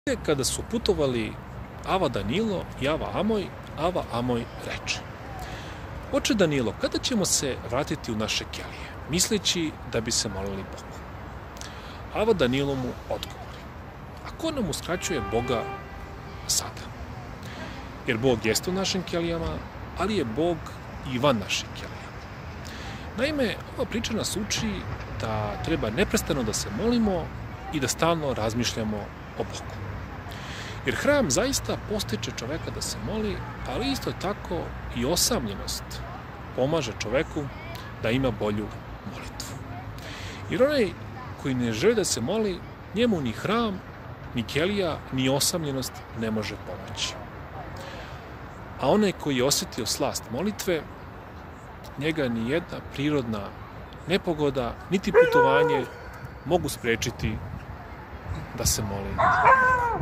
Kada su putovali Ava Danilo i Ava Amoj reče: Oče Danilo, kada ćemo se vratiti u naše kelije, misleći da bi se molili Bogu? Ava Danilo mu odgovori: A ko nam uskraćuje Boga sada? Jer Bog jeste u našim kelijama, ali je Bog i van naših kelija. Naime, ova priča nas uči da treba neprestano da se molimo i da stalno razmišljamo o Bogu. Jer hram zaista postiče čoveka da se moli, ali isto tako i osamljenost pomaže čoveku da ima bolju molitvu. Jer onaj koji ne želi da se moli, njemu ni hram, ni kelija, ni osamljenost ne može pomoći. A onaj koji je osjetio slast molitve, njega ni jedna prirodna nepogoda, niti putovanje mogu sprečiti da se moli